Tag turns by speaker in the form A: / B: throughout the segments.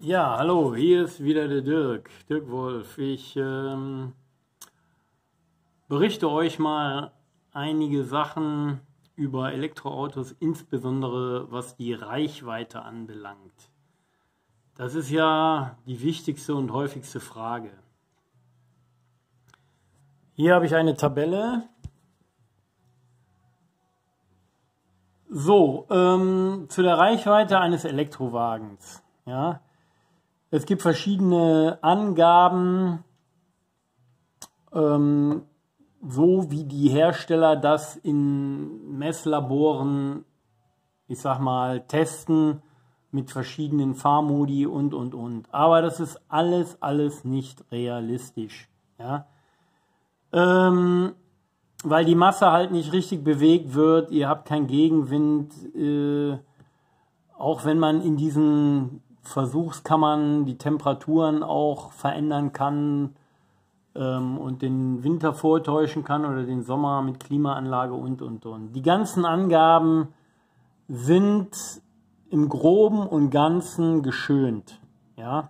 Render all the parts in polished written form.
A: Ja, hallo, hier ist wieder der Dirk Wolf. Ich berichte euch mal einige Sachen über Elektroautos, insbesondere was die Reichweite anbelangt. Das ist ja die wichtigste und häufigste Frage. Hier habe ich eine Tabelle. So, zu der Reichweite eines Elektrowagens. Ja. Es gibt verschiedene Angaben, so wie die Hersteller das in Messlaboren, ich sag mal, testen mit verschiedenen Fahrmodi und. Aber das ist alles nicht realistisch. Ja? Weil die Masse halt nicht richtig bewegt wird, ihr habt keinen Gegenwind, auch wenn man in diesen Versuchskammern die Temperaturen auch verändern kann und den Winter vortäuschen kann oder den Sommer mit Klimaanlage und. Die ganzen Angaben sind im Groben und Ganzen geschönt. Ja?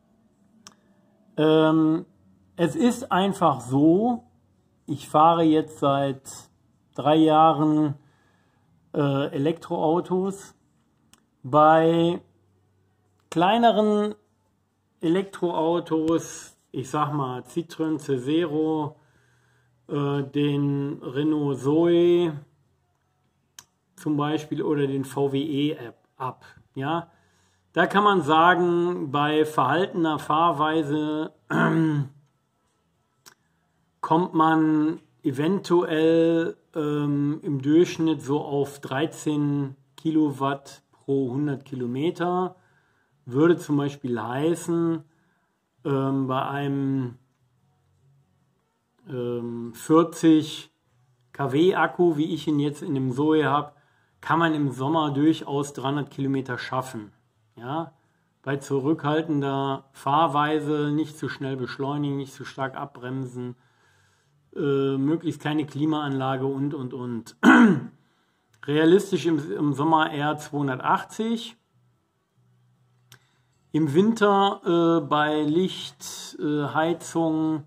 A: Es ist einfach so, ich fahre jetzt seit 3 Jahren Elektroautos. Bei kleineren Elektroautos, ich sag mal Citroën C0, den Renault Zoe zum Beispiel oder den VW E-Up, ja, da kann man sagen, bei verhaltener Fahrweise kommt man eventuell im Durchschnitt so auf 13 Kilowatt pro 100 Kilometer. Würde zum Beispiel heißen, bei einem 40 kW Akku, wie ich ihn jetzt in dem Zoe habe, kann man im Sommer durchaus 300 Kilometer schaffen. Ja? Bei zurückhaltender Fahrweise, nicht zu schnell beschleunigen, nicht zu stark abbremsen, möglichst keine Klimaanlage und. Realistisch im Sommer eher 280. Im Winter bei Licht, Heizung,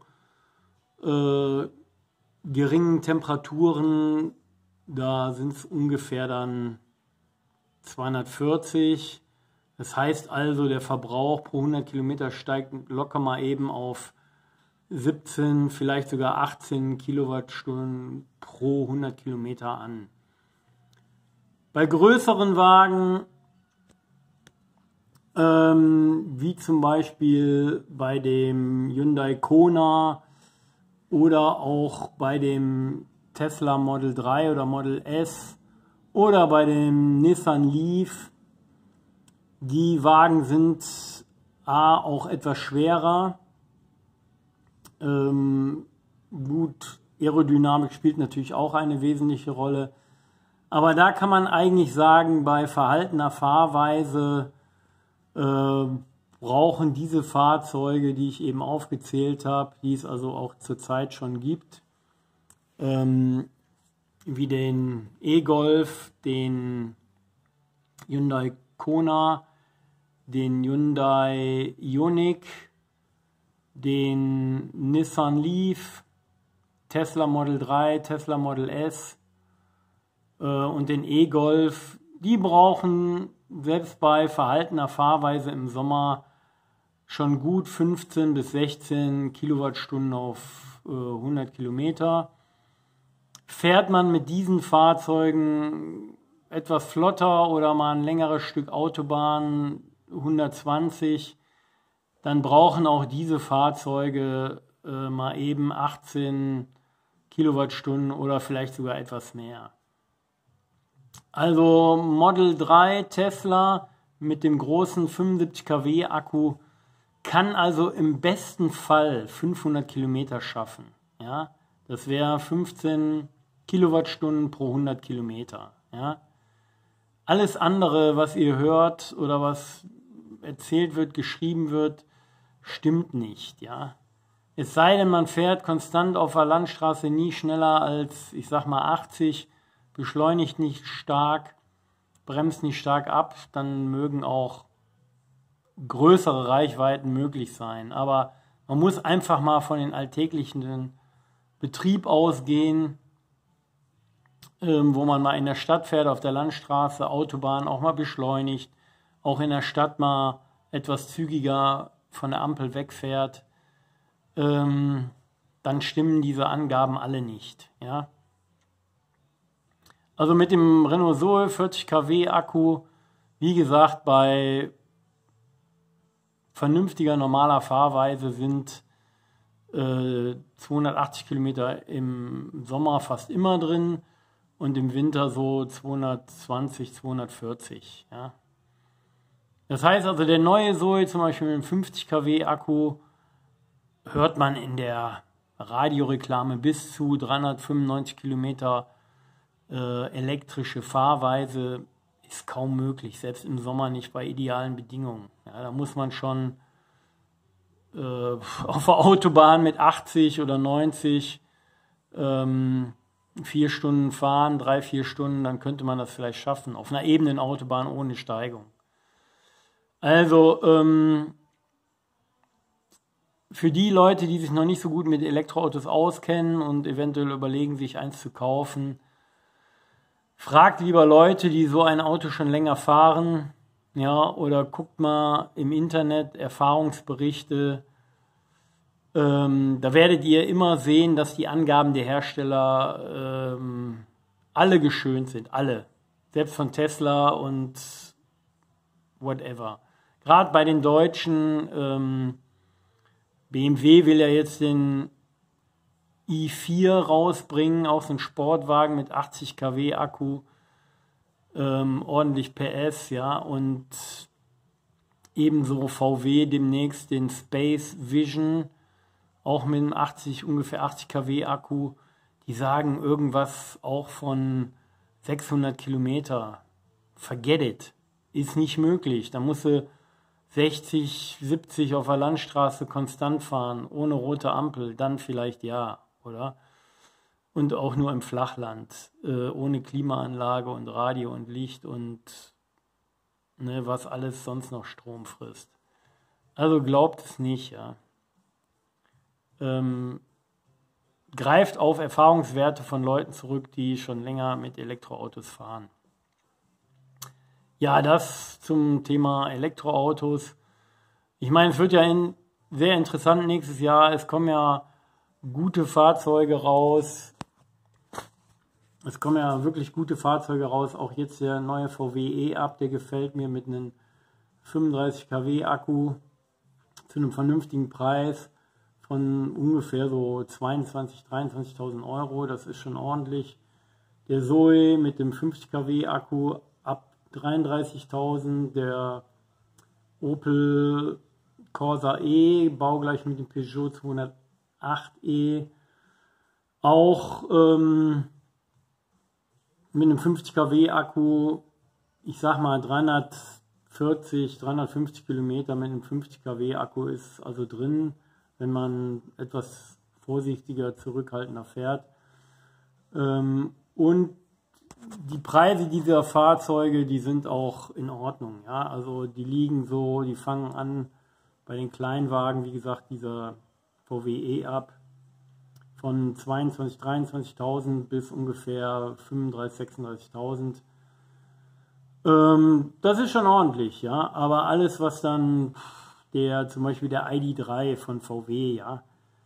A: geringen Temperaturen, da sind es ungefähr dann 240. Das heißt also, der Verbrauch pro 100 Kilometer steigt locker mal eben auf 17, vielleicht sogar 18 Kilowattstunden pro 100 Kilometer an. Bei größeren Wagen, wie zum Beispiel bei dem Hyundai Kona oder auch bei dem Tesla Model 3 oder Model S oder bei dem Nissan Leaf, die Wagen sind auch etwas schwerer. Gut, Aerodynamik spielt natürlich auch eine wesentliche Rolle. Aber da kann man eigentlich sagen, bei verhaltener Fahrweise brauchen diese Fahrzeuge, die ich eben aufgezählt habe, die es also auch zurzeit schon gibt, wie den E-Golf, den Hyundai Kona, den Hyundai Ioniq, den Nissan Leaf, Tesla Model 3, Tesla Model S und den E-Golf, die brauchen selbst bei verhaltener Fahrweise im Sommer schon gut 15 bis 16 Kilowattstunden auf 100 Kilometer. Fährt man mit diesen Fahrzeugen etwas flotter oder mal ein längeres Stück Autobahn, 120, dann brauchen auch diese Fahrzeuge mal eben 18 Kilowattstunden oder vielleicht sogar etwas mehr. Also Model 3 Tesla mit dem großen 75 kW Akku kann also im besten Fall 500 Kilometer schaffen. Ja? Das wäre 15 Kilowattstunden pro 100 Kilometer. Ja? Alles andere, was ihr hört oder was erzählt wird, geschrieben wird, stimmt nicht. Ja? Es sei denn, man fährt konstant auf der Landstraße nie schneller als, ich sag mal, 80, beschleunigt nicht stark, bremst nicht stark ab, dann mögen auch größere Reichweiten möglich sein. Aber man muss einfach mal von den alltäglichen Betrieb ausgehen, wo man mal in der Stadt fährt, auf der Landstraße, Autobahn auch mal beschleunigt, auch in der Stadt mal etwas zügiger von der Ampel wegfährt, dann stimmen diese Angaben alle nicht. Ja? Also mit dem Renault Zoe 40 kW Akku, wie gesagt, bei vernünftiger normaler Fahrweise sind 280 Kilometer im Sommer fast immer drin und im Winter so 220, 240. Ja. Das heißt also, der neue Zoe zum Beispiel mit dem 50 kW Akku hört man in der Radioreklame bis zu 395 Kilometer elektrische Fahrweise ist kaum möglich, selbst im Sommer nicht bei idealen Bedingungen. Ja, da muss man schon auf der Autobahn mit 80 oder 90 4 Stunden fahren, 3-4 Stunden, dann könnte man das vielleicht schaffen, auf einer ebenen Autobahn ohne Steigung. Also für die Leute, die sich noch nicht so gut mit Elektroautos auskennen und eventuell überlegen, sich eins zu kaufen, fragt lieber Leute, die so ein Auto schon länger fahren, ja, oder guckt mal im Internet Erfahrungsberichte. Da werdet ihr immer sehen, dass die Angaben der Hersteller alle geschönt sind, alle. Selbst von Tesla und whatever. Gerade bei den Deutschen, BMW will ja jetzt den i4 rausbringen, auch so ein Sportwagen mit 80 kW Akku, ordentlich PS, ja, und ebenso VW demnächst den Space Vision, auch mit einem ungefähr 80 kW Akku, die sagen irgendwas auch von 600 Kilometer. Forget it. Ist nicht möglich. Da musst du 60, 70 auf der Landstraße konstant fahren, ohne rote Ampel, dann vielleicht ja, oder? Und auch nur im Flachland, ohne Klimaanlage und Radio und Licht und ne, was alles sonst noch Strom frisst. Also glaubt es nicht, ja. Greift auf Erfahrungswerte von Leuten zurück, die schon länger mit Elektroautos fahren. Ja, das zum Thema Elektroautos. Ich meine, es wird ja sehr interessant nächstes Jahr. Es kommen ja gute Fahrzeuge raus. Es kommen ja wirklich gute Fahrzeuge raus. Auch jetzt der neue VW E-Up, der gefällt mir mit einem 35 kW Akku zu einem vernünftigen Preis von ungefähr so 22.000, 23.000 Euro. Das ist schon ordentlich. Der Zoe mit dem 50 kW Akku ab 33.000. Der Opel Corsa E, baugleich mit dem Peugeot 208e. Auch mit einem 50 kW Akku, ich sag mal 340, 350 Kilometer mit einem 50 kW Akku ist also drin, wenn man etwas vorsichtiger, zurückhaltender fährt. Und die Preise dieser Fahrzeuge, die sind auch in Ordnung. Ja? Also die liegen so, die fangen an bei den Kleinwagen, wie gesagt, dieser VW E-Up von 22.000, 23.000 bis ungefähr 35.000, 36.000. Das ist schon ordentlich, ja. Aber alles, was dann zum Beispiel der ID.3 von VW, ja,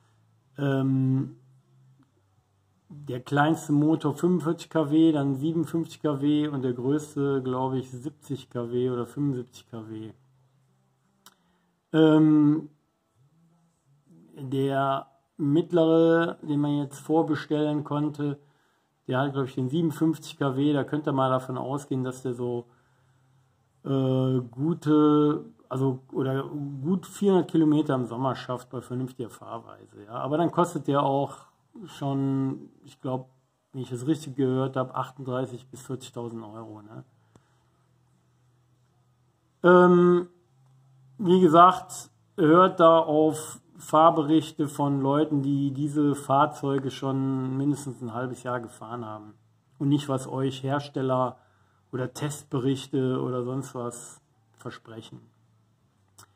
A: der kleinste Motor 45 kW, dann 57 kW und der größte, glaube ich, 70 kW oder 75 kW. Der mittlere, den man jetzt vorbestellen konnte, der hat, glaube ich, den 57 kW. Da könnt ihr mal davon ausgehen, dass der so gut 400 Kilometer im Sommer schafft bei vernünftiger Fahrweise. Ja. Aber dann kostet der auch schon, ich glaube, wenn ich das richtig gehört habe, 38.000 bis 40.000 Euro. Ne? Wie gesagt, hört da auf Fahrberichte von Leuten, die diese Fahrzeuge schon mindestens ein halbes Jahr gefahren haben. Und nicht, was euch Hersteller oder Testberichte oder sonst was versprechen.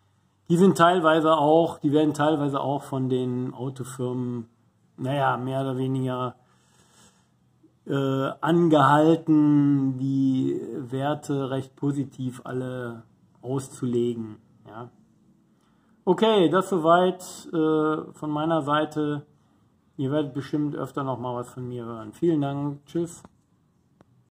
A: die werden teilweise auch von den Autofirmen, naja, mehr oder weniger angehalten, die Werte recht positiv alle auszulegen. Ja. Okay, das soweit von meiner Seite. Ihr werdet bestimmt öfter noch mal was von mir hören. Vielen Dank. Tschüss.